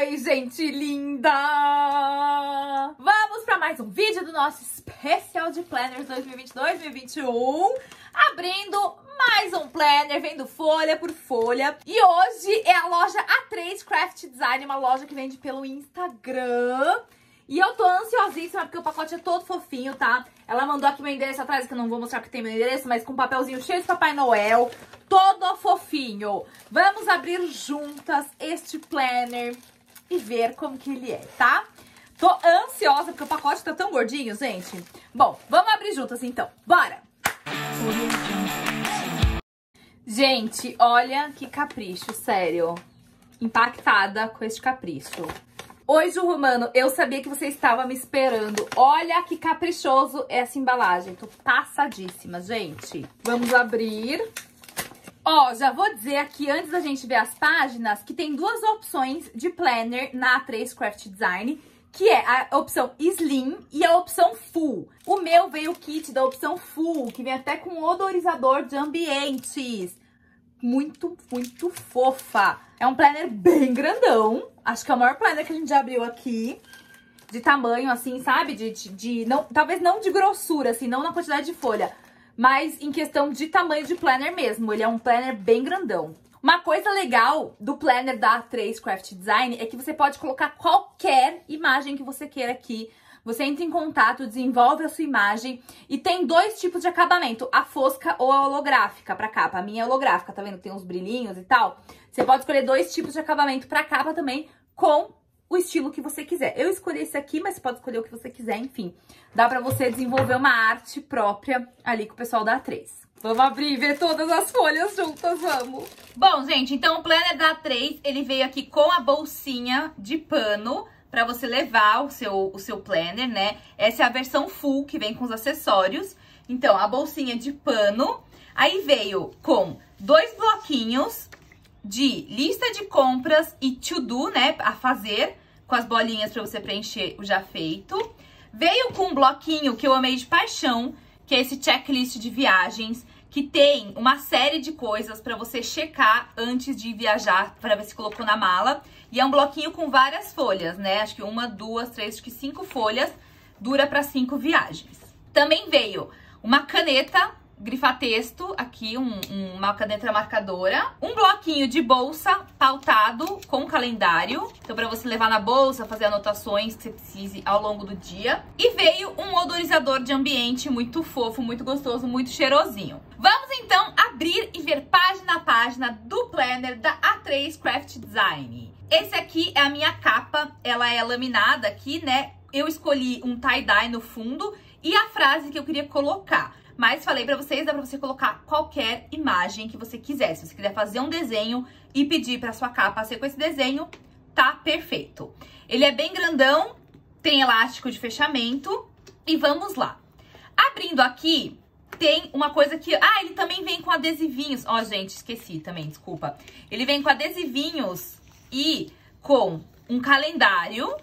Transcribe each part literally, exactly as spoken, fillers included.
Oi, gente linda! Vamos para mais um vídeo do nosso especial de planners dois mil e vinte e dois, dois mil e vinte e um. Abrindo mais um planner, vendo folha por folha. E hoje é a loja A três Craft Design, uma loja que vende pelo Instagram. E eu tô ansiosíssima porque o pacote é todo fofinho, tá? Ela mandou aqui meu endereço atrás, que eu não vou mostrar que tem meu endereço, mas com um papelzinho cheio de Papai Noel. Todo fofinho. Vamos abrir juntas este planner e ver como que ele é, tá? Tô ansiosa porque o pacote tá tão gordinho, gente. Bom, vamos abrir juntas então. Bora! Gente, olha que capricho, sério. Impactada com este capricho. Oi, Ju Romano, eu sabia que você estava me esperando. Olha que caprichoso essa embalagem. Tô passadíssima, gente. Vamos abrir. Ó, já vou dizer aqui, antes da gente ver as páginas, que tem duas opções de planner na A três Craft Design, que é a opção Slim e a opção Full. O meu veio o kit da opção Full, que vem até com odorizador de ambientes. Muito, muito fofa. É um planner bem grandão. Acho que é o maior planner que a gente já abriu aqui. De tamanho, assim, sabe? De, de, de não, talvez não de grossura, assim, não na quantidade de folha. Mas em questão de tamanho de planner mesmo. Ele é um planner bem grandão. Uma coisa legal do planner da A três Craft Design é que você pode colocar qualquer imagem que você queira aqui. Você entra em contato, desenvolve a sua imagem e tem dois tipos de acabamento, a fosca ou a holográfica pra capa. A minha é holográfica, tá vendo? Tem uns brilhinhos e tal. Você pode escolher dois tipos de acabamento pra capa também com o estilo que você quiser. Eu escolhi esse aqui, mas você pode escolher o que você quiser, enfim. Dá pra você desenvolver uma arte própria ali com o pessoal da A três. Vamos abrir e ver todas as folhas juntas, vamos! Bom, gente, então o planner da A três, ele veio aqui com a bolsinha de pano para você levar o seu, o seu planner, né? Essa é a versão full, que vem com os acessórios. Então, a bolsinha de pano. Aí veio com dois bloquinhos de lista de compras e to-do, né? A fazer, com as bolinhas para você preencher o já feito. Veio com um bloquinho que eu amei de paixão, que é esse checklist de viagens, que tem uma série de coisas para você checar antes de viajar, para ver se colocou na mala. E é um bloquinho com várias folhas, né? Acho que uma, duas, três, acho que cinco folhas. Dura para cinco viagens. Também veio uma caneta grifa-texto, aqui um, um, uma caneta marcadora. Um bloquinho de bolsa pautado com calendário. Então, para você levar na bolsa, fazer anotações que você precise ao longo do dia. E veio um odorizador de ambiente muito fofo, muito gostoso, muito cheirosinho. Vamos, então, abrir e ver página a página do planner da A três Craft Design. Esse aqui é a minha capa, ela é laminada aqui, né? Eu escolhi um tie-dye no fundo e a frase que eu queria colocar. Mas falei pra vocês, dá pra você colocar qualquer imagem que você quiser. Se você quiser fazer um desenho e pedir pra sua capa ser com esse desenho, tá perfeito. Ele é bem grandão, tem elástico de fechamento e vamos lá. Abrindo aqui, tem uma coisa que... Ah, ele também vem com adesivinhos. Ó, gente, esqueci também, desculpa. Ele vem com adesivinhos e com um calendário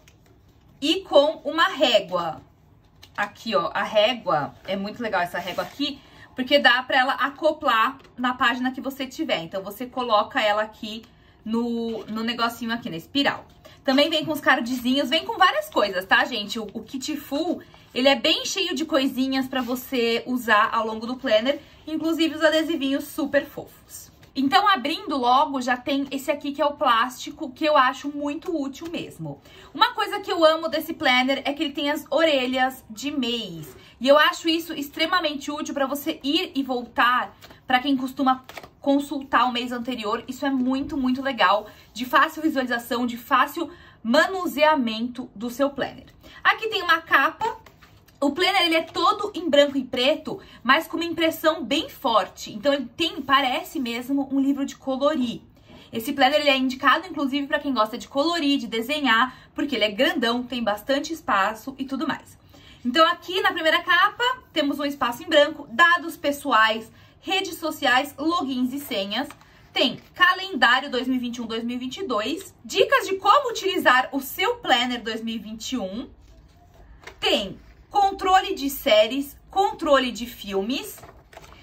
e com uma régua. Aqui, ó, a régua, é muito legal essa régua aqui, porque dá pra ela acoplar na página que você tiver. Então, você coloca ela aqui no, no negocinho aqui, na espiral. Também vem com os cardzinhos, vem com várias coisas, tá, gente? O, o kit full, ele é bem cheio de coisinhas pra você usar ao longo do planner, inclusive os adesivinhos super fofos. Então, abrindo logo, já tem esse aqui que é o plástico, que eu acho muito útil mesmo. Uma coisa que eu amo desse planner é que ele tem as orelhas de mês. E eu acho isso extremamente útil para você ir e voltar, para quem costuma consultar o mês anterior. Isso é muito, muito legal, de fácil visualização, de fácil manuseamento do seu planner. Aqui tem uma capa. O planner, ele é todo em branco e preto, mas com uma impressão bem forte. Então, ele tem, parece mesmo um livro de colorir. Esse planner, ele é indicado, inclusive, para quem gosta de colorir, de desenhar, porque ele é grandão, tem bastante espaço e tudo mais. Então, aqui na primeira capa, temos um espaço em branco, dados pessoais, redes sociais, logins e senhas. Tem calendário dois mil e vinte e um, dois mil e vinte e dois, dicas de como utilizar o seu planner dois mil e vinte e um. Tem controle de séries, controle de filmes,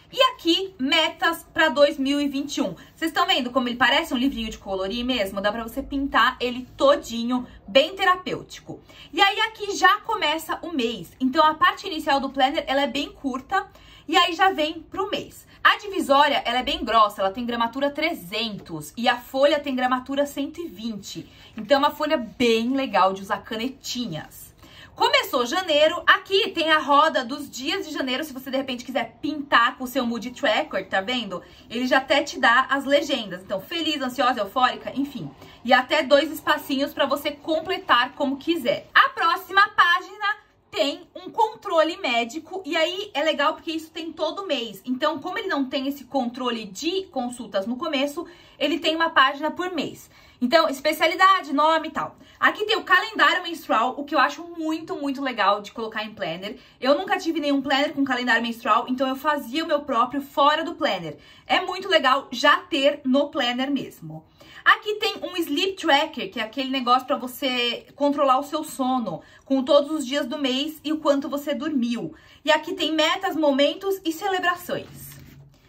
E aqui, metas para dois mil e vinte e um. Vocês estão vendo como ele parece um livrinho de colorir mesmo? Dá para você pintar ele todinho, bem terapêutico. E aí aqui já começa o mês. Então a parte inicial do planner, ela é bem curta e aí já vem pro mês. A divisória, ela é bem grossa, ela tem gramatura trezentos e a folha tem gramatura cento e vinte. Então é uma folha bem legal de usar canetinhas. Começou janeiro, aqui tem a roda dos dias de janeiro, se você de repente quiser pintar com o seu mood tracker, tá vendo? Ele já até te dá as legendas, então feliz, ansiosa, eufórica, enfim. E até dois espacinhos para você completar como quiser. A próxima página tem um controle médico e aí é legal porque isso tem todo mês. Então, como ele não tem esse controle de consultas no começo, ele tem uma página por mês. Então, especialidade, nome e tal. Aqui tem o calendário menstrual, o que eu acho muito, muito legal de colocar em planner. Eu nunca tive nenhum planner com calendário menstrual, então eu fazia o meu próprio fora do planner. É muito legal já ter no planner mesmo. Aqui tem um sleep tracker, que é aquele negócio para você controlar o seu sono, com todos os dias do mês e o quanto você dormiu. E aqui tem metas, momentos e celebrações.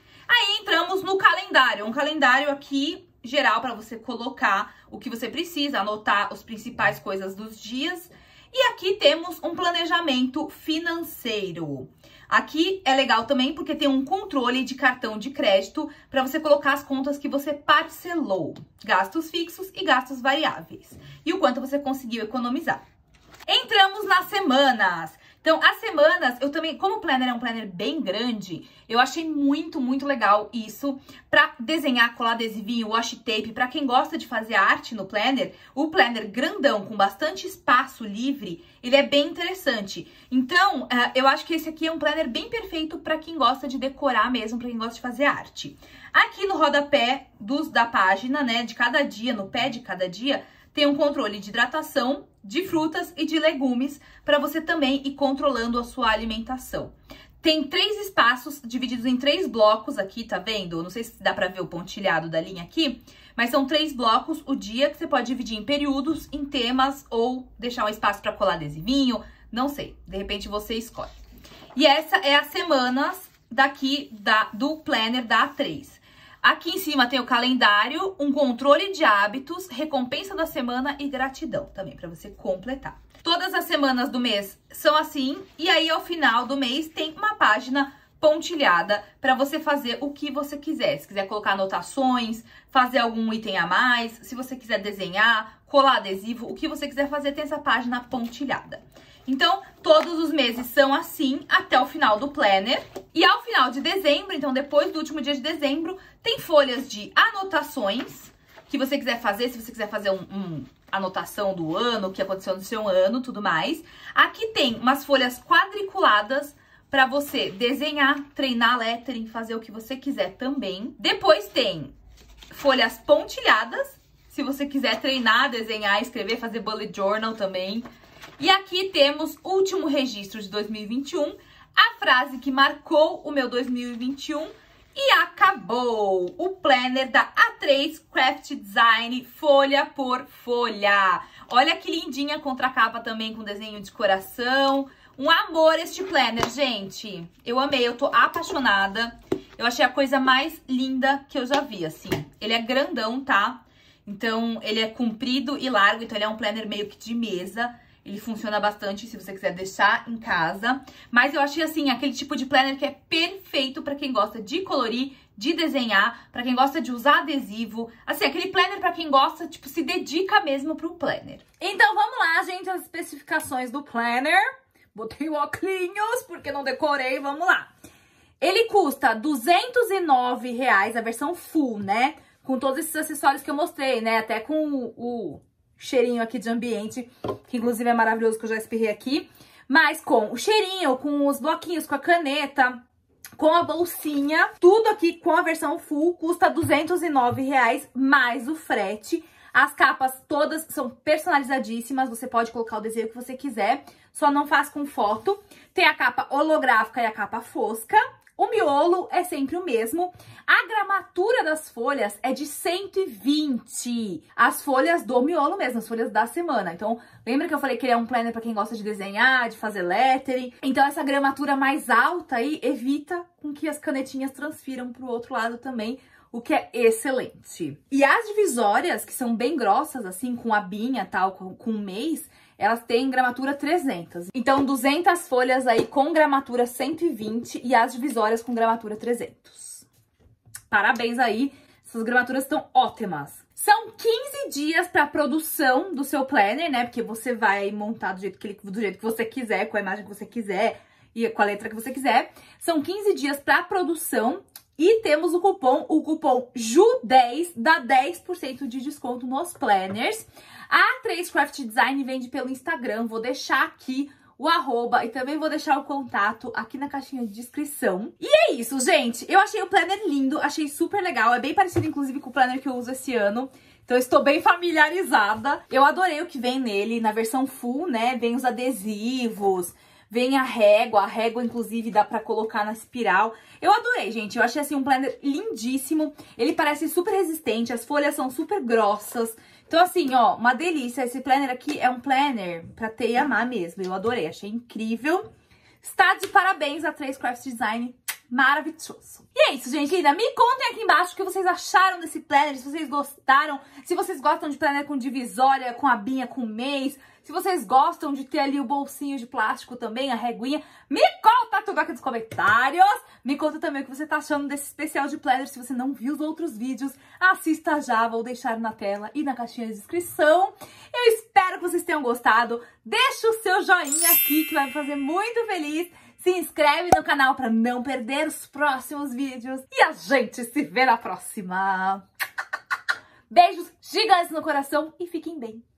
Aí entramos no calendário, um calendário aqui geral para você colocar o que você precisa, anotar as principais coisas dos dias. E aqui temos um planejamento financeiro. Aqui é legal também porque tem um controle de cartão de crédito para você colocar as contas que você parcelou, gastos fixos e gastos variáveis, e o quanto você conseguiu economizar. Entramos nas semanas. Então, as semanas, eu também, como o planner é um planner bem grande, eu achei muito, muito legal isso para desenhar, colar adesivinho, washi tape. Para quem gosta de fazer arte no planner, o planner grandão, com bastante espaço livre, ele é bem interessante. Então, uh, eu acho que esse aqui é um planner bem perfeito para quem gosta de decorar mesmo, para quem gosta de fazer arte. Aqui no rodapé dos, da página, né, de cada dia, no pé de cada dia, tem um controle de hidratação, de frutas e de legumes para você também ir controlando a sua alimentação. Tem três espaços divididos em três blocos aqui, tá vendo? Não sei se dá para ver o pontilhado da linha aqui, mas são três blocos o dia que você pode dividir em períodos, em temas ou deixar um espaço para colar adesivinho, não sei, de repente você escolhe. E essa é as semanas daqui da, do planner da A três. Aqui em cima tem o calendário, um controle de hábitos, recompensa da semana e gratidão também, para você completar. Todas as semanas do mês são assim, e aí ao final do mês tem uma página pontilhada para você fazer o que você quiser. Se quiser colocar anotações, fazer algum item a mais, se você quiser desenhar, colar adesivo, o que você quiser fazer, tem essa página pontilhada. Então, todos os meses são assim até o final do planner. E ao final de dezembro, então depois do último dia de dezembro, tem folhas de anotações que você quiser fazer, se você quiser fazer um, um anotação do ano, o que aconteceu no seu ano, tudo mais. Aqui tem umas folhas quadriculadas para você desenhar, treinar lettering, fazer o que você quiser também. Depois tem folhas pontilhadas, se você quiser treinar, desenhar, escrever, fazer bullet journal também. E aqui temos o último registro de dois mil e vinte e um, a frase que marcou o meu dois mil e vinte e um e acabou! O planner da A três Craft Design, folha por folha. Olha que lindinha contracapa também com desenho de coração. Um amor este planner, gente. Eu amei, eu tô apaixonada. Eu achei a coisa mais linda que eu já vi, assim. Ele é grandão, tá? Então, ele é comprido e largo, então ele é um planner meio que de mesa. Ele funciona bastante se você quiser deixar em casa. Mas eu achei, assim, aquele tipo de planner que é perfeito pra quem gosta de colorir, de desenhar, pra quem gosta de usar adesivo. Assim, aquele planner pra quem gosta, tipo, se dedica mesmo pro planner. Então, vamos lá, gente, as especificações do planner. Botei o óculos porque não decorei, vamos lá. Ele custa duzentos e nove reais, a versão full, né? Com todos esses acessórios que eu mostrei, né? Até com o... o cheirinho aqui de ambiente, que inclusive é maravilhoso, que eu já espirrei aqui. Mas com o cheirinho, com os bloquinhos, com a caneta, com a bolsinha, tudo aqui com a versão full custa duzentos e nove reais mais o frete. As capas todas são personalizadíssimas, você pode colocar o desenho que você quiser, só não faz com foto. Tem a capa holográfica e a capa fosca. O miolo é sempre o mesmo. A gramatura das folhas é de cento e vinte. As folhas do miolo mesmo, as folhas da semana. Então, lembra que eu falei que ele é um planner para quem gosta de desenhar, de fazer lettering? Então, essa gramatura mais alta aí evita com que as canetinhas transfiram para o outro lado também, o que é excelente. E as divisórias, que são bem grossas, assim, com abinha, tal, com, com mês, elas têm gramatura trezentos. Então, duzentas folhas aí com gramatura cento e vinte e as divisórias com gramatura trezentos. Parabéns aí, essas gramaturas estão ótimas. São quinze dias para produção do seu planner, né? Porque você vai montar do jeito, que ele, do jeito que você quiser, com a imagem que você quiser e com a letra que você quiser. São quinze dias para produção. E temos o cupom, o cupom J U dez, dá dez por cento de desconto nos planners. A três Craft Design vende pelo Instagram, vou deixar aqui o arroba e também vou deixar o contato aqui na caixinha de descrição. E é isso, gente. Eu achei o planner lindo, achei super legal. É bem parecido, inclusive, com o planner que eu uso esse ano. Então, eu estou bem familiarizada. Eu adorei o que vem nele, na versão full, né? Vem os adesivos, vem a régua, a régua, inclusive, dá pra colocar na espiral. Eu adorei, gente. Eu achei, assim, um planner lindíssimo. Ele parece super resistente, as folhas são super grossas. Então, assim, ó, uma delícia. Esse planner aqui é um planner pra ter e amar mesmo. Eu adorei, achei incrível. Está de parabéns a três Craft Design. Maravilhoso. E é isso, gente linda. Me contem aqui embaixo o que vocês acharam desse planner, se vocês gostaram, se vocês gostam de planner com divisória, com abinha, com mês, se vocês gostam de ter ali o bolsinho de plástico também, a reguinha. Me conta tudo aqui nos comentários. Me conta também o que você tá achando desse especial de planner. Se você não viu os outros vídeos, assista já. Vou deixar na tela e na caixinha de descrição. Eu espero que vocês tenham gostado. Deixa o seu joinha aqui, que vai me fazer muito feliz. Se inscreve no canal para não perder os próximos vídeos. E a gente se vê na próxima. Beijos gigantes no coração e fiquem bem.